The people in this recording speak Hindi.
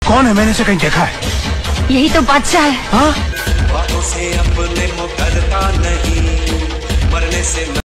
कौन है? मैंने इसे कहीं देखा है। यही तो बादशाह है। हाँ? बातों से अपने मुकरता नहीं, मरने से